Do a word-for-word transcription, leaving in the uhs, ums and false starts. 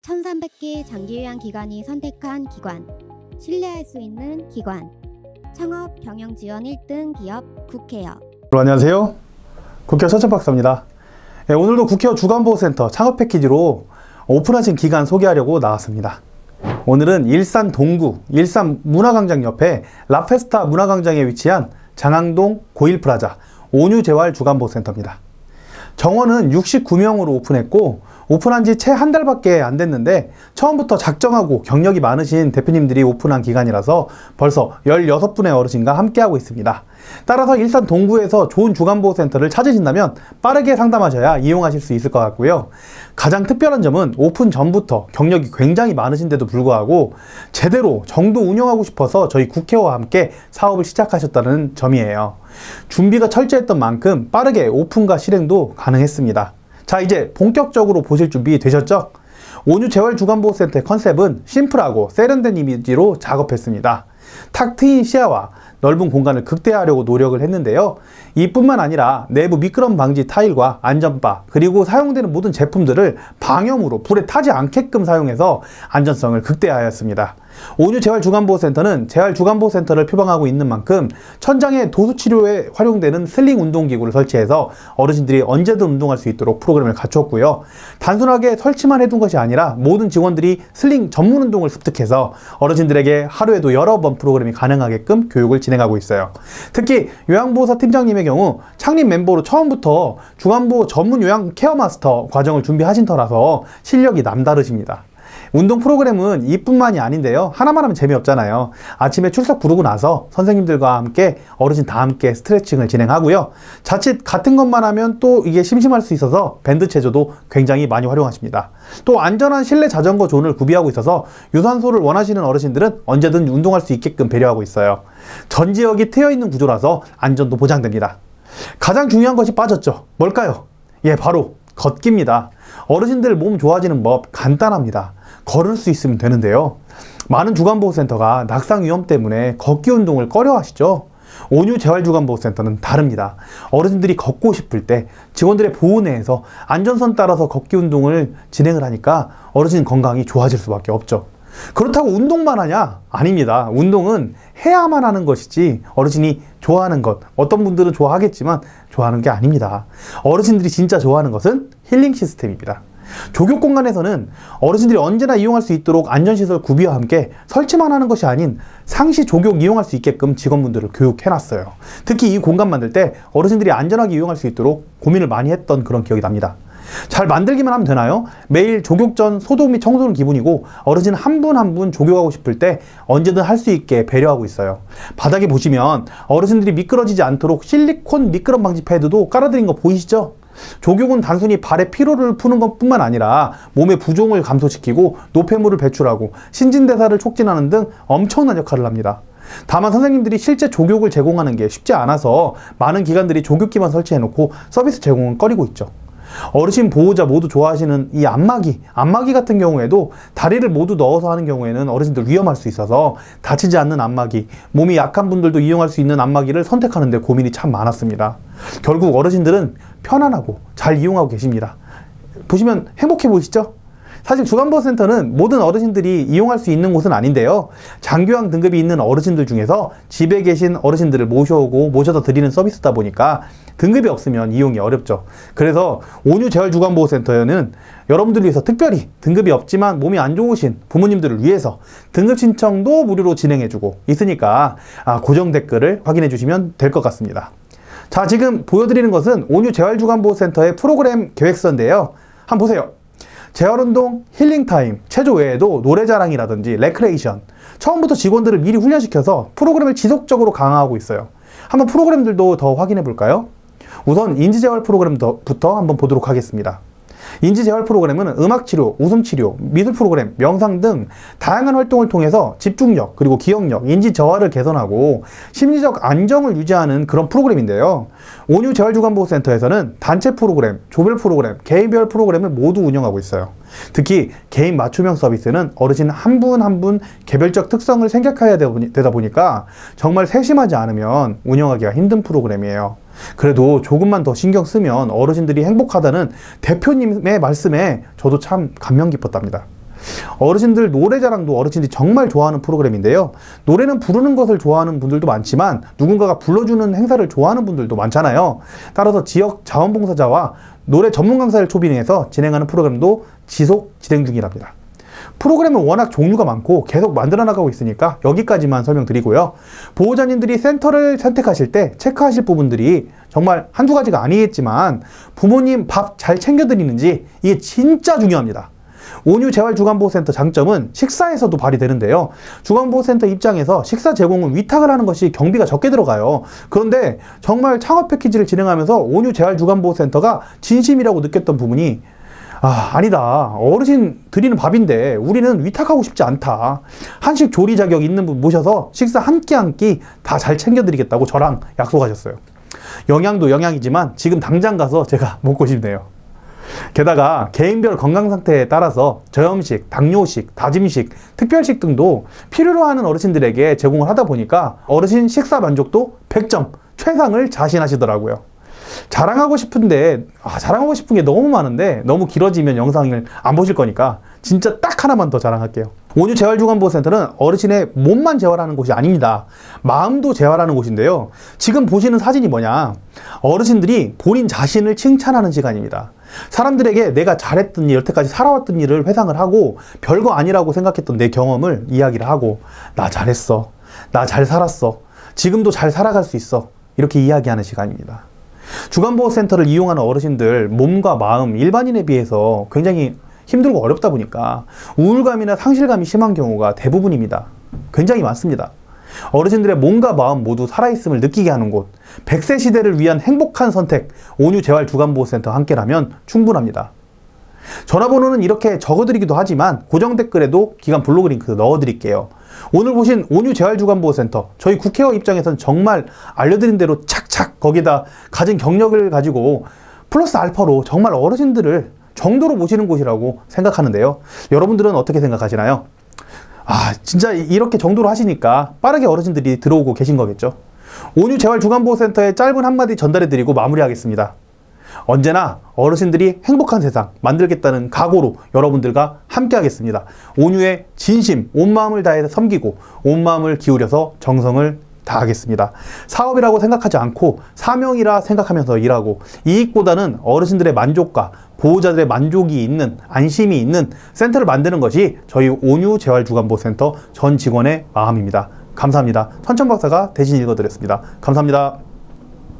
천삼백 개 장기요양기관이 선택한 기관, 신뢰할 수 있는 기관, 창업 경영 지원 일 등 기업 국케어. 안녕하세요, 국케어 서천 박사입니다. 네, 오늘도 국케어 주간보호센터 창업 패키지로 오픈하신 기관 소개하려고 나왔습니다. 오늘은 일산 동구 일산 문화광장 옆에 라페스타 문화광장에 위치한 장항동 고일프라자 온유재활 주간보호센터입니다. 정원은 육십구 명으로 오픈했고, 오픈한 지 채 한 달밖에 안 됐는데 처음부터 작정하고 경력이 많으신 대표님들이 오픈한 기관이라서 벌써 열여섯 분의 어르신과 함께하고 있습니다. 따라서 일산 동구에서 좋은 주간보호센터를 찾으신다면 빠르게 상담하셔야 이용하실 수 있을 것 같고요. 가장 특별한 점은 오픈 전부터 경력이 굉장히 많으신데도 불구하고 제대로 정도 운영하고 싶어서 저희 국케어와 함께 사업을 시작하셨다는 점이에요. 준비가 철저했던 만큼 빠르게 오픈과 실행도 가능했습니다. 자, 이제 본격적으로 보실 준비 되셨죠? 온유재활주간보호센터의 컨셉은 심플하고 세련된 이미지로 작업했습니다. 탁 트인 시야와 넓은 공간을 극대화하려고 노력을 했는데요. 이뿐만 아니라 내부 미끄럼 방지 타일과 안전바, 그리고 사용되는 모든 제품들을 방염으로 불에 타지 않게끔 사용해서 안전성을 극대화하였습니다. 온유재활주간보호센터는 재활주간보호센터를 표방하고 있는 만큼 천장에 도수치료에 활용되는 슬링 운동기구를 설치해서 어르신들이 언제든 운동할 수 있도록 프로그램을 갖췄고요. 단순하게 설치만 해둔 것이 아니라 모든 직원들이 슬링 전문 운동을 습득해서 어르신들에게 하루에도 여러 번 프로그램이 가능하게끔 교육을 진행하고 있어요. 특히 요양보호사 팀장님의 경우 창립 멤버로 처음부터 주간보호 전문 요양 케어 마스터 과정을 준비하신 터라서 실력이 남다르십니다. 운동 프로그램은 이뿐만이 아닌데요. 하나만 하면 재미없잖아요. 아침에 출석 부르고 나서 선생님들과 함께 어르신 다 함께 스트레칭을 진행하고요. 자칫 같은 것만 하면 또 이게 심심할 수 있어서 밴드 체조도 굉장히 많이 활용하십니다. 또 안전한 실내 자전거 존을 구비하고 있어서 유산소를 원하시는 어르신들은 언제든 운동할 수 있게끔 배려하고 있어요. 전 지역이 트여있는 구조라서 안전도 보장됩니다. 가장 중요한 것이 빠졌죠. 뭘까요? 예, 바로 걷기입니다. 어르신들 몸 좋아지는 법 간단합니다. 걸을 수 있으면 되는데요. 많은 주간보호센터가 낙상 위험 때문에 걷기 운동을 꺼려 하시죠. 온유재활주간보호센터는 다릅니다. 어르신들이 걷고 싶을 때 직원들의 보호 내에서 안전선 따라서 걷기 운동을 진행을 하니까 어르신 건강이 좋아질 수밖에 없죠. 그렇다고 운동만 하냐? 아닙니다. 운동은 해야만 하는 것이지 어르신이 좋아하는 것, 어떤 분들은 좋아하겠지만 좋아하는 게 아닙니다. 어르신들이 진짜 좋아하는 것은 힐링 시스템입니다. 조교 공간에서는 어르신들이 언제나 이용할 수 있도록 안전시설 구비와 함께 설치만 하는 것이 아닌 상시 조교 이용할 수 있게끔 직원분들을 교육해놨어요. 특히 이 공간 만들 때 어르신들이 안전하게 이용할 수 있도록 고민을 많이 했던 그런 기억이 납니다. 잘 만들기만 하면 되나요? 매일 조교 전 소독 및 청소는 기본이고 어르신 한 분 한 분 조교하고 싶을 때 언제든 할 수 있게 배려하고 있어요. 바닥에 보시면 어르신들이 미끄러지지 않도록 실리콘 미끄럼 방지 패드도 깔아드린 거 보이시죠? 조교는 단순히 발의 피로를 푸는 것 뿐만 아니라 몸의 부종을 감소시키고 노폐물을 배출하고 신진대사를 촉진하는 등 엄청난 역할을 합니다. 다만 선생님들이 실제 조교를 제공하는 게 쉽지 않아서 많은 기관들이 조교기만 설치해놓고 서비스 제공은 꺼리고 있죠. 어르신 보호자 모두 좋아하시는 이 안마기, 안마기 같은 경우에도 다리를 모두 넣어서 하는 경우에는 어르신들 위험할 수 있어서 다치지 않는 안마기, 몸이 약한 분들도 이용할 수 있는 안마기를 선택하는 데 고민이 참 많았습니다. 결국 어르신들은 편안하고 잘 이용하고 계십니다. 보시면 행복해 보이시죠? 사실 주간보호센터는 모든 어르신들이 이용할 수 있는 곳은 아닌데요. 장기요양 등급이 있는 어르신들 중에서 집에 계신 어르신들을 모셔오고 모셔다 드리는 서비스다 보니까 등급이 없으면 이용이 어렵죠. 그래서 온유재활주간보호센터에는 여러분들을 위해서 특별히 등급이 없지만 몸이 안 좋으신 부모님들을 위해서 등급 신청도 무료로 진행해주고 있으니까 고정 댓글을 확인해 주시면 될 것 같습니다. 자, 지금 보여드리는 것은 온유재활주간보호센터의 프로그램 계획서인데요. 한번 보세요. 재활운동, 힐링타임, 체조 외에도 노래자랑이라든지 레크레이션, 처음부터 직원들을 미리 훈련시켜서 프로그램을 지속적으로 강화하고 있어요. 한번 프로그램들도 더 확인해 볼까요? 우선 인지재활 프로그램부터 한번 보도록 하겠습니다. 인지재활 프로그램은 음악치료, 웃음치료, 미술 프로그램, 명상 등 다양한 활동을 통해서 집중력, 그리고 기억력, 인지 저하를 개선하고 심리적 안정을 유지하는 그런 프로그램인데요. 온유재활주간보호센터에서는 단체 프로그램, 조별 프로그램, 개인별 프로그램을 모두 운영하고 있어요. 특히 개인 맞춤형 서비스는 어르신 한 분 한 분 개별적 특성을 생각해야 되다 보니까 정말 세심하지 않으면 운영하기가 힘든 프로그램이에요. 그래도 조금만 더 신경 쓰면 어르신들이 행복하다는 대표님의 말씀에 저도 참 감명 깊었답니다. 어르신들 노래자랑도 어르신들이 정말 좋아하는 프로그램인데요. 노래는 부르는 것을 좋아하는 분들도 많지만 누군가가 불러주는 행사를 좋아하는 분들도 많잖아요. 따라서 지역 자원봉사자와 노래 전문 강사를 초빙해서 진행하는 프로그램도 지속 진행 중이랍니다. 프로그램은 워낙 종류가 많고 계속 만들어 나가고 있으니까 여기까지만 설명드리고요. 보호자님들이 센터를 선택하실 때 체크하실 부분들이 정말 한두 가지가 아니겠지만 부모님 밥 잘 챙겨드리는지 이게 진짜 중요합니다. 온유 재활주간보호센터 장점은 식사에서도 발휘되는데요. 주간보호센터 입장에서 식사 제공은 위탁을 하는 것이 경비가 적게 들어가요. 그런데 정말 창업 패키지를 진행하면서 온유 재활주간보호센터가 진심이라고 느꼈던 부분이 아, 아니다. 어르신 드리는 밥인데 우리는 위탁하고 싶지 않다. 한식 조리 자격 있는 분 모셔서 식사 한 끼 한 끼 다 잘 챙겨드리겠다고 저랑 약속하셨어요. 영양도 영양이지만 지금 당장 가서 제가 먹고 싶네요. 게다가 개인별 건강 상태에 따라서 저염식, 당뇨식, 다짐식, 특별식 등도 필요로 하는 어르신들에게 제공을 하다 보니까 어르신 식사 만족도 백 점, 최상을 자신하시더라고요. 자랑하고 싶은데 아, 자랑하고 싶은 게 너무 많은데 너무 길어지면 영상을 안 보실 거니까 진짜 딱 하나만 더 자랑할게요. 온유 재활주간보호센터는 어르신의 몸만 재활하는 곳이 아닙니다. 마음도 재활하는 곳인데요. 지금 보시는 사진이 뭐냐, 어르신들이 본인 자신을 칭찬하는 시간입니다. 사람들에게 내가 잘했던 일, 여태까지 살아왔던 일을 회상을 하고 별거 아니라고 생각했던 내 경험을 이야기를 하고 나 잘했어, 나 잘 살았어, 지금도 잘 살아갈 수 있어, 이렇게 이야기하는 시간입니다. 주간보호센터를 이용하는 어르신들 몸과 마음 일반인에 비해서 굉장히 힘들고 어렵다 보니까 우울감이나 상실감이 심한 경우가 대부분입니다. 굉장히 많습니다. 어르신들의 몸과 마음 모두 살아있음을 느끼게 하는 곳, 백 세 시대를 위한 행복한 선택, 온유 재활주간보호센터 함께라면 충분합니다. 전화번호는 이렇게 적어드리기도 하지만 고정 댓글에도 기관 블로그 링크 넣어드릴게요. 오늘 보신 온유 재활주간보호센터, 저희 국회의원 입장에서는 정말 알려드린 대로 착착 거기다 가진 경력을 가지고 플러스 알파로 정말 어르신들을 정도로 모시는 곳이라고 생각하는데요. 여러분들은 어떻게 생각하시나요? 아, 진짜 이렇게 정도로 하시니까 빠르게 어르신들이 들어오고 계신 거겠죠. 온유 재활주간보호센터의 짧은 한마디 전달해드리고 마무리하겠습니다. 언제나 어르신들이 행복한 세상 만들겠다는 각오로 여러분들과 함께 하겠습니다. 온유의 진심, 온 마음을 다해서 섬기고 온 마음을 기울여서 정성을 다하겠습니다. 사업이라고 생각하지 않고 사명이라 생각하면서 일하고 이익보다는 어르신들의 만족과 보호자들의 만족이 있는, 안심이 있는 센터를 만드는 것이 저희 온유 재활주간보호센터 전 직원의 마음입니다. 감사합니다. 천천박사가 대신 읽어드렸습니다. 감사합니다.